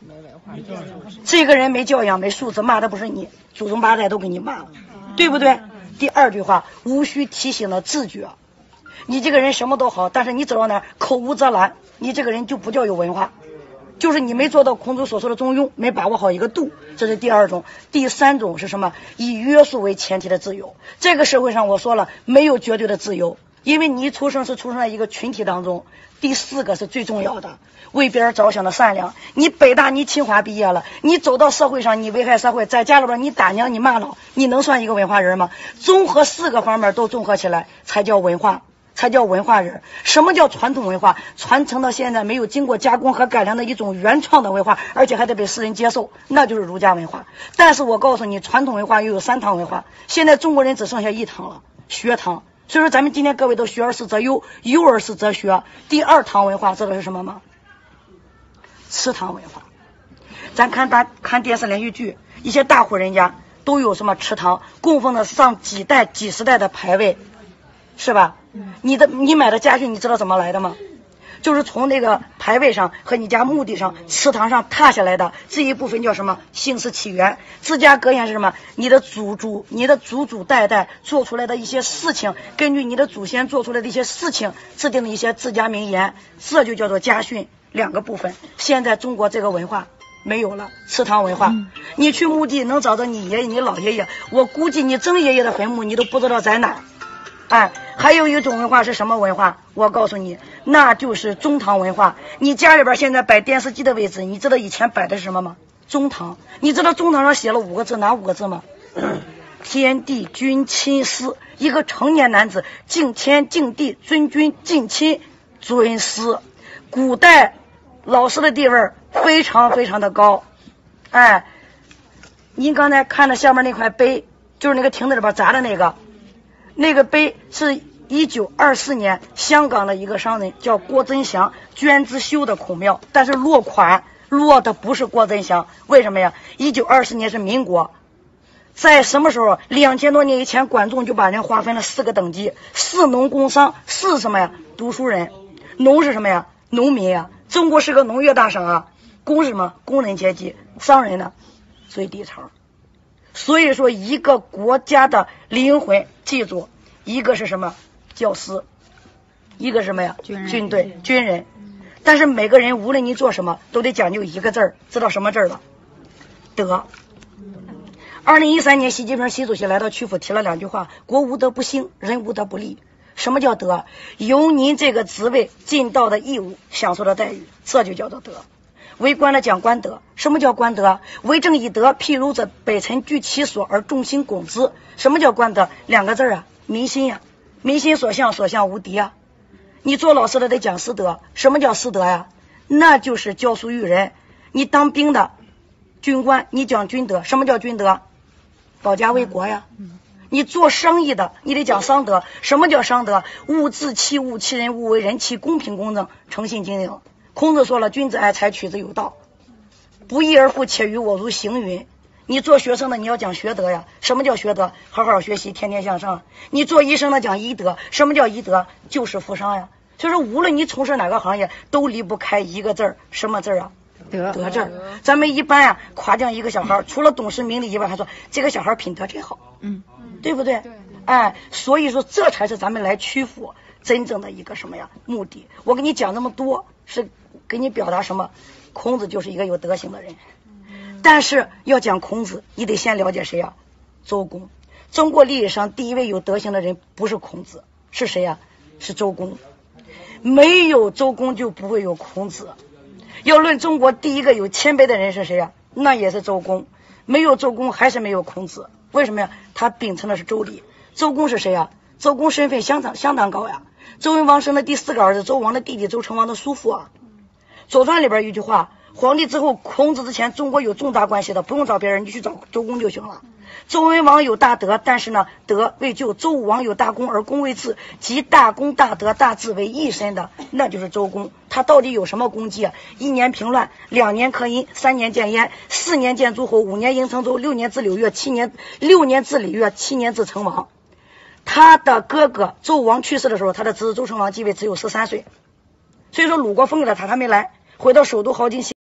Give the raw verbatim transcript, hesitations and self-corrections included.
这个人没教养没素质，骂的不是你，祖宗八代都给你骂了，对不对？第二句话，无需提醒的自觉。你这个人什么都好，但是你走到哪儿口无遮拦，你这个人就不叫有文化，就是你没做到孔子所说的中庸，没把握好一个度，这是第二种。第三种是什么？以约束为前提的自由。这个社会上我说了，没有绝对的自由，因为你一出生是出生在一个群体当中。第四个是最重要的，为别人着想的善良。你北大你清华毕业了，你走到社会上你危害社会，在家里边你打娘你骂老，你能算一个文化人吗？综合四个方面都综合起来才叫文化，才叫文化人。什么叫传统文化？传承到现在没有经过加工和改良的一种原创的文化，而且还得被世人接受，那就是儒家文化。但是我告诉你，传统文化又有三堂文化，现在中国人只剩下一堂了，学堂。所以说咱们今天各位都学而思则优，优而思则学。第二堂文化知道是什么吗？祠堂文化。咱看大看电视连续剧，一些大户人家都有什么祠堂，供奉的上几代几十代的牌位，是吧？你的你买的家具你知道怎么来的吗？就是从那个牌位上和你家墓地上祠堂上踏下来的，这一部分叫什么？姓氏起源。自家格言是什么？你的祖祖你的祖祖代代做出来的一些事情，根据你的祖先做出来的一些事情制定的一些自家名言，这就叫做家训。两个部分，现在中国这个文化没有了，祠堂文化。嗯、你去墓地能找到你爷爷你老爷爷，我估计你曾爷爷的坟墓你都不知道在哪儿。哎，还有一种文化是什么文化？我告诉你，那就是中堂文化。你家里边现在摆电视机的位置，你知道以前摆的是什么吗？中堂。你知道中堂上写了五个字，哪五个字吗？天地君亲师。一个成年男子敬天敬地尊君敬亲尊师。古代老师的地位非常非常的高。哎，您刚才看的下面那块碑，就是那个亭子里边砸的那个。那个碑是一九二四年香港的一个商人叫郭增祥捐资修的孔庙，但是落款落的不是郭增祥，为什么呀？一九二四年是民国，在什么时候？两千多年以前，管仲就把人划分了四个等级：士、农、工、商。士什么呀？读书人。农是什么呀？农民呀。中国是个农业大省啊。工是什么？工人阶级。商人呢？最底层。所以说一个国家的灵魂，记住，一个是什么？教师，一个什么呀？军军队军人。但是每个人无论你做什么都得讲究一个字儿，知道什么字儿了？德。二零一三年习近平习主席来到曲阜提了两句话：国无德不兴，人无德不立。什么叫德？由您这个职位尽到的义务，享受的待遇，这就叫做德。为官的讲官德。什么叫官德？为政以德，譬如者北辰居其所而众星拱之。什么叫官德？两个字啊，民心呀、啊，民心所向，所向无敌啊。你做老师的得讲师德。什么叫师德呀？那就是教书育人。你当兵的军官，你讲军德。什么叫军德？保家卫国呀。你做生意的，你得讲商德。什么叫商德？勿自欺，勿欺人，勿为人欺，公平公正，诚信经营。孔子说了，君子爱财，取之有道，不义而富且于我如行云。你做学生的你要讲学德呀。什么叫学德？好好学习，天天向上。你做医生的讲医德。什么叫医德？就是富商呀。就是无论你从事哪个行业都离不开一个字儿，什么字啊？德德字儿。咱们一般啊夸奖一个小孩，除了懂事明理以外，还说这个小孩品德真好，嗯，对不对？哎，所以说这才是咱们来曲阜真正的一个什么呀目的。我跟你讲这么多是给你表达什么？孔子就是一个有德行的人。但是要讲孔子，你得先了解谁呀？周公。中国历史上第一位有德行的人不是孔子，是谁呀？是周公。没有周公就不会有孔子。要论中国第一个有谦卑的人是谁呀？那也是周公。没有周公还是没有孔子。为什么呀？他秉承的是周礼。周公是谁呀？周公身份相当相当高呀。周文王生的第四个儿子，周王的弟弟，周成王的叔父啊。左传里边有一句话，皇帝之后孔子之前中国有重大关系的不用找别人，你去找周公就行了。周文王有大德，但是呢德未就；周武王有大功而功未至，即大功大德大智为一身的，那就是周公。他到底有什么功绩啊？一年平乱，两年克殷，三年建燕，四年建诸侯，五年迎成周，六年治柳越，七年六年治礼乐，七年治成王。他的哥哥周武王去世的时候，他的侄子周成王继位只有十三岁，所以说鲁国封给了他，他没来，回到首都镐京西